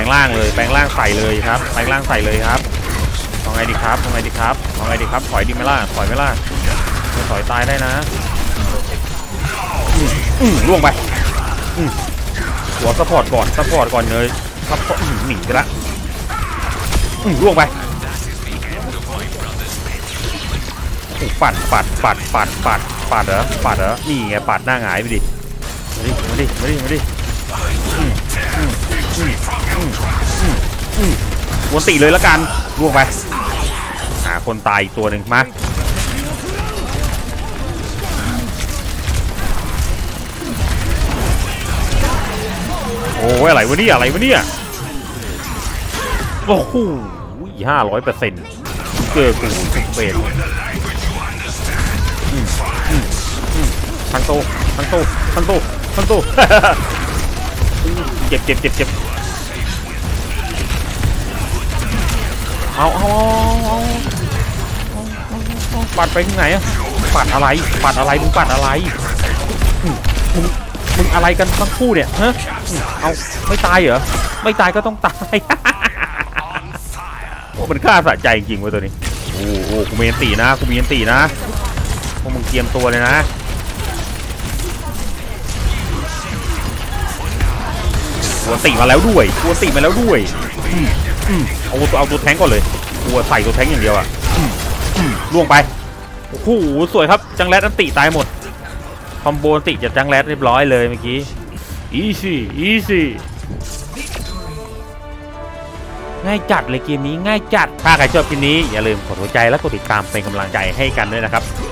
ร่างเลยแปลงร่างใส่เลยครับแปลงร่างใส่เลยครับเอาไงดีครับเอาไงดีครับเอาไงดีครับถอยดีไหมล่ะถอยไหมล่ะไม่ถอยตายได้นะล่วงไปหัวซัพพอร์ตก่อนเลยซัพพอร์ตหนีไปละล่วงไปปัดเหรอปัดเหรอนี่ไงปัดหน้าหงายไปดิมาดิวนตีเลยแล้วกันล่วงไปหาคนตายอีกตัวหนึ่งมาโอ้ยอะไรวะเนี่ยโอ้โห500%เกิดกูสุดเบนทั้งโตเจ็บเอาปัดไปที่ไหนอะปัดอะไรมึงปัดอะไรมึงอะไรกันทั้งคู่เนี่ยฮะเอาไม่ตายเหรอไม่ตายก็ต้องตายโอ้มันฆ่าสะใจจริงๆเว้ยตัวนี้โอ้กูมีอันตีนะพวกมึงเตรียมตัวเลยนะตัวตีมาแล้วด้วยเอาตัวแทงก่อนเลยตัวใส่ตัวแทงอย่างเดียวอะล่วงไปโอ้โหสวยครับจังแรดอันติตายหมดคอมโบอันติจะจังแรดเรียบร้อยเลยเมื่อกี้อีซี่ง่ายจัดเลยเกมนี้ง่ายจัดถ้าใครชอบคลิปนี้อย่าลืมกดหัวใจและกดติดตามเป็นกำลังใจให้กันด้วยนะครับ